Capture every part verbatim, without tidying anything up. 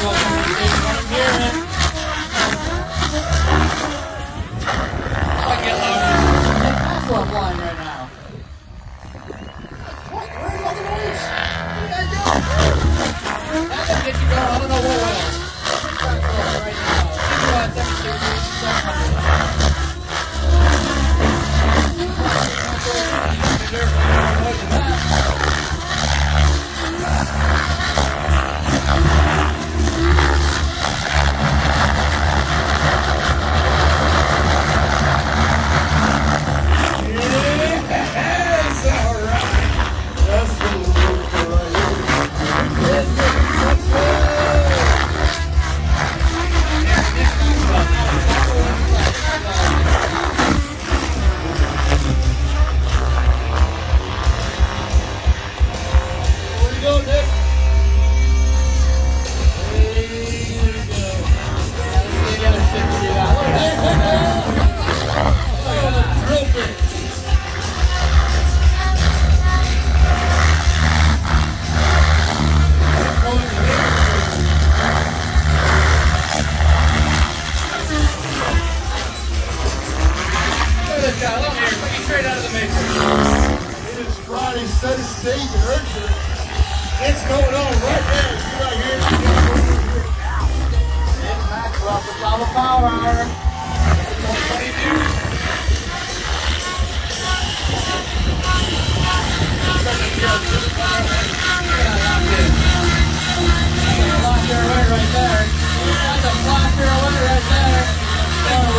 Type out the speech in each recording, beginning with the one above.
It's going on right there. See right here. It's Maxwell off the top of Power Hour. Block your way right there. That's a block your way right there. I'm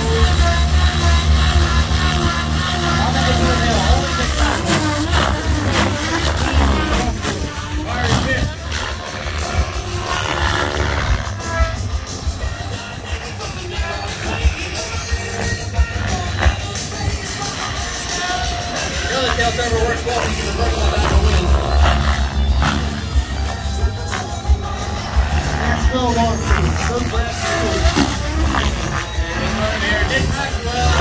going to do it now. Only the top. Tail server works well because the first one down the wind. Maxwell Walker, so glad to see you. And in here, Dick Maxwell.